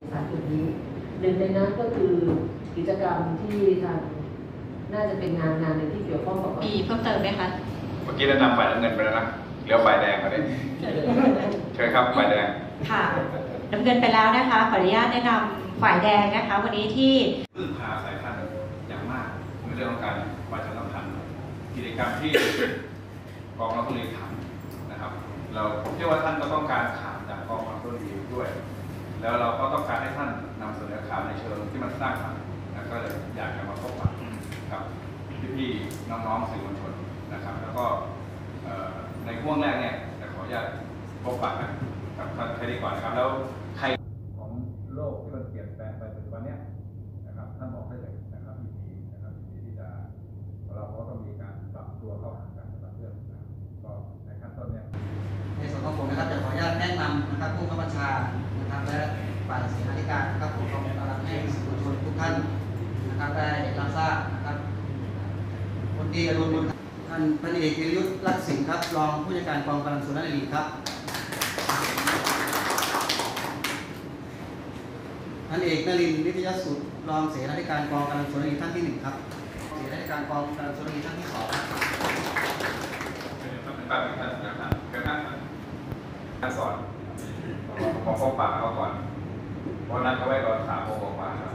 จุดนี้หนึ่งในนั้นก็คือกิจกรรมที่ทางน่าจะเป็นงานหนึ่งที่เกี่ยวข้องกับมีเพิ่มเติมไหมคะเมื่อกี้แนะนำฝ่ายน้ำเงินไปแล้วนะเหลือฝ่ายแดงมาเนี่ยเชิญครับฝ่ายแดงค่ะน้ำเงินไปแล้วนะคะขออนุญาตแนะนำฝ่ายแดงนะคะวันนี้ที่พึ่งพาสายพันธุ์อย่างมากในเรื่องของการประชาสัมพันธ์กิจกรรมที่กองทัพเรือทำนะครับเราเชื่อว่าท่านก็ต้องการข่าวจากกองทัพเรือด้วยแล้วเราก็ต้องการให้ท่านนำเสนอข่าวในเชิงที่มันสร้างสรรค์ก็เลยอยากจะมาพบปะกับพี่ๆน้องๆสื่อมวลชนนะครับแล้วก็ในช่วงแรกเนี่ยจะขออนุญาตพบปะกับท่านแค่นี้ก่อนนะครับแล้วใครของโลกที่มันเปลี่ยนแปลงไปปัจจุบันเนี้ยนะครับท่านบอกได้เลยนะครับดีนะครับดีที่จะเราก็ต้องมีการปรับตัวเข้าหากันกับเรื่องนะก็ในขั้นต้นเนี่ยในส่วนของผมนะครับจะขออนุญาตแนะนำนะครับผู้บังคับบัญชานะครับและฝ่ายเสนาธิการนะครับผมขอต้อนรับให้สื่อมวลชนทุกท่านนะครับได้รับทราบนะครับคนดีอรุณบุญท่านพันเอกวิรยุทธ์รักสิงห์ครับรองผู้จัดการกองกำลังสุนทรรีครับพันเอกนรินทร์นิตยสุดรองเสนาธิการกองกำลังสุนทรรีท่านที่1ครับเสนาธิการกองกำลังสุนทรรีท่านที่2 การสอนพอพบปะเขาก่อนเพราะนั้นเขาไว้ก่อน3 โมงกว่าครับ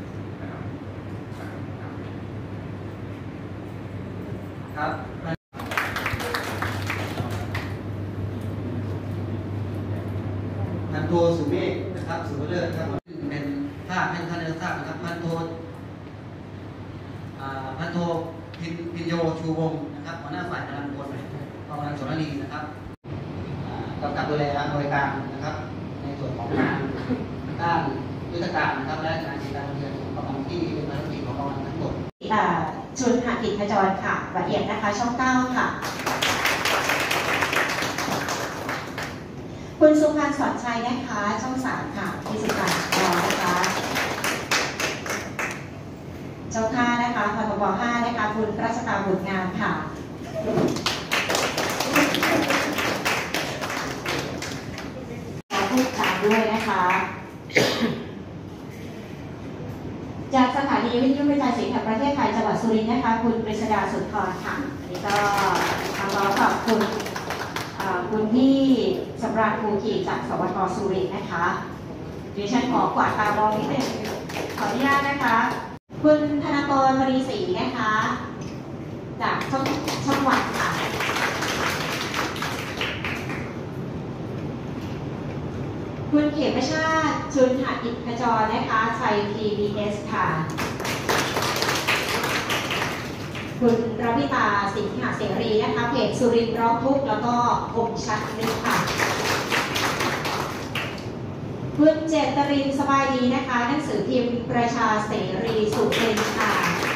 ครับพันโทสุเมฆนะครับสุวเลิศครับเป็นภาพให้ท่านได้ทราบนะครับพันโทพินโยชูวงศ์นะครับหัวหน้าฝ่ายกำลังพลกองกำลังสุนทรีนะครับกำกับดูแลบริการนะครับในส่วนของงานด้านยุทธการนะครับและงานกิจการเรียนของกำลังที่เป็นภารกิจของกำลังทั้งหมดชุนหากิจขจรค่ะละเอียดนะคะช่อง9ค่ะคุณสุภาสอนชัยนะคะช่อง3ค่ะที่18รอนะคะเจ้าค่านะคะพทบ5นะคะคุณรัชตาบุตรงามค่ะพูดตามด้วยนะคะจากสถานีวิทยุกระจายเสียงแห่งประเทศไทยจังหวัดสุรินทร์นะคะคุณกฤษดาสุนทรค่ะอันนี้ก็ทางเราขอบคุณที่สำราญภูขี่จากสวทสุรินทร์นะคะดิฉันขอกวาดตามองนิดนึงขออนุญาตนะคะคุณธนากร มณีศรีนะคะจากช่องวันค่ะคุณเขมชาติชุนหากิจขจรนะคะชัย PBS ค่ะคุณรวิตาสิงหาเสรีนะคะเพจสุรินทร์ร้องทุกข์แล้วก็คมชัดนึกค่ะคุณเจตรินสบายดีนะคะหนังสือพิมพ์ประชาเสรีสุรินทร์ค่ะ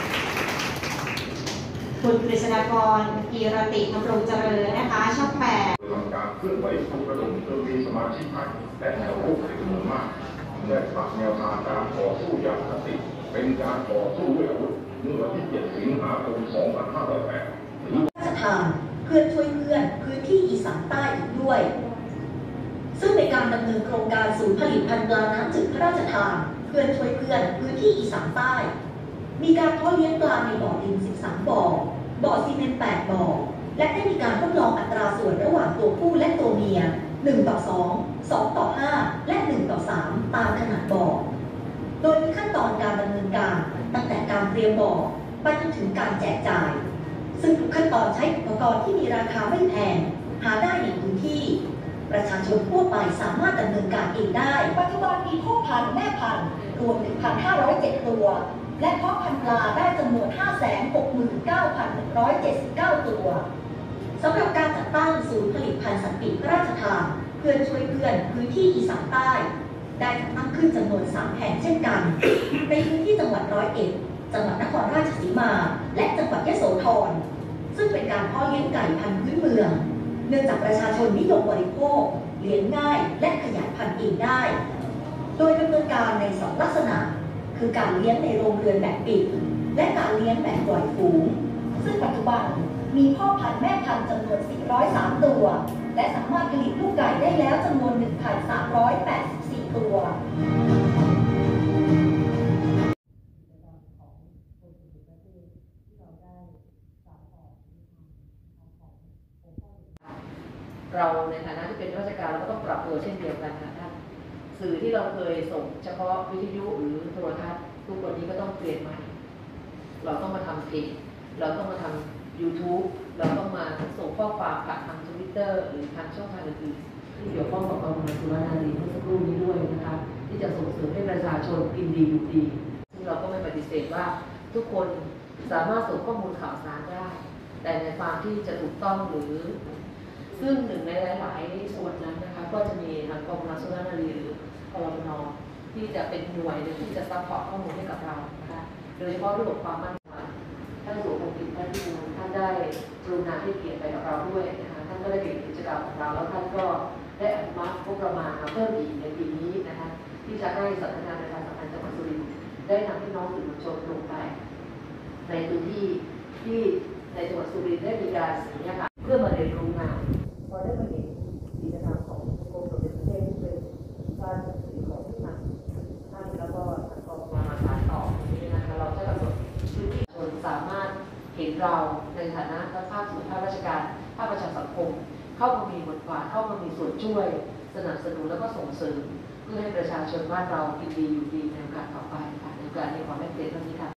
คุณกฤษฎากรกีรติธรรมรงเจริญนะคะช่อง8 การเคลื่อนไหวปลุกระดมจนมีสมาชิกพรรคและแนวร่วมจำนวนมากได้ปรับแนวทางการต่อสู้อย่างสันติเป็นการต่อสู้ด้วยอาวุธเมื่อวันที่ 7 สิงหาคม 2508 พระราชทานเพื่อช่วยเพื่อนพื้นที่อีสานใต้อีกด้วยซึ่งในการดำเนินโครงการศูนย์ผลิตภัณฑ์ปลาน้ำจืดพระราชทานเพื่อช่วยเพื่อนพื้นที่อีสานใต้มีการเพาะเลี้ยงปลาในบ่อดิน13 บ่อบ่อซีเมนต์8 บ่อและได้มีการทดลองอัตราส่วนระหว่างตัวผู้และตัวเมีย1:2 2:5 และ1:3 ตามขนาดบ่อโดยมีขั้นตอนการดำเนินการตั้งแต่การเตรียมบ่อไปจนถึงการแจกจ่ายซึ่งทุกขั้นตอนใช้อุปกรณ์ที่มีราคาไม่แพงหาได้ในพื้นที่ประชาชนทั่วไปสามารถดำเนินการเองได้ปัจจุบันมีพ่อพันธุ์แม่พันธุ์รวม 1,507 ตัวและเพาะพันธุ์ปลาได้จำนวน 569,179 ตัวสำหรับการจัดตั้งศูนย์ผลิตภัณฑ์สันติพระราชทานเพื่อช่วยเพื่อนพื้นที่อีสานใต้ได้จัดตั้งขึ้นจำนวน3 แห่งเช่นกันในพื้นที่จังหวัด101จังหวัดนครราชสีมาและจังหวัดยโสธรซึ่งเป็นการเพาะเลี้ยงไก่พันธุ์พื้นเมืองเนื่องจากประชาชนนิยมบริโภคเลี้ยงง่ายและขยายพันธุ์เองได้โดยดำเนินการใน2 ลักษณะคือการเลี้ยงในโรงเรือนแบบปิดและการเลี้ยงแบบปล่อยฝูงซึ่งปัจจุบันมีพ่อพันธุ์แม่พันธุ์จำนวน403 ตัวและสามารถผลิตลูกไก่ได้แล้วจำนวน 1,384 ตัวเราในฐานะที่เป็นราชการเราก็ต้องปรับตัวเช่นเดียวกันค่ะท่านสื่อที่เราเคยส่งเฉพาะวิทยุหรือโทรทัศน์ทุกวันนี้ก็ต้องเปลี่ยนใหม่เราต้องมาทำเพจเราต้องมาทำ YouTube เราต้องมาส่งข้อความผ่านทาง Twitter หรือทางช่องทางอื่นๆที่เกี่ยวข้องกับกองทัพสุรานารีเมื่อสักครู่นี้ด้วยนะคะที่จะส่งเสริมให้ประชาชนกินดีอยู่ดีซึ่งเราก็ไม่ปฏิเสธว่าทุกคนสามารถส่งข้อมูลข่าวสารได้ แต่ในความที่จะถูกต้องหรือซึ่งหนึ่งในหลายๆส่วนนั้นนะคะก็จะมีทางกองทัพสุรานารีหรือพลน.ที่จะเป็นหน่วยหนึ่งที่จะซัพพอร์ตข้อมูลให้กับเรานะคะโดยเฉพาะเรื่องความมั่นคงท่านสุภกิจท่านที่ท่านได้กรุณาให้เกียรติไปกับเราด้วยนะคะท่านก็ได้เป็นกิจกรรมของเราแล้วท่านก็ได้อนุมัติงบประมาณมาเพิ่มอีกในปีนี้นะคะที่จะให้สำนักงานประชาสัมพันธ์จังหวัดสุรินทร์ได้นำพี่น้องสื่อมวลชนลงไปในพื้นที่ที่ในจังหวัดสุรินทร์ได้มีการสัญญาเพื่อมาเรียนรู้งานพอได้มาเห็นกิจกรรมของกรมสมเด็จพระเทพที่เป็นการจัดซื้อของที่มาท่านแล้วก็ทางกองมาสานต่อนี้นะคะเราจะกำหนดพื้นที่ชนสามารถเห็นเราในฐานะภาคส่วนภาคราชการภาคประชาสังคมเข้ามามีบทบาทเข้ามามีส่วนช่วยสนับสนุนแล้วก็ส่งเสริมเพื่อให้ประชาชนบ้านเรากินดีอยู่ดีในโอกาสต่อไปค่ะในโอกาสนี้ขอให้เกียรติท่านนี้ค่ะ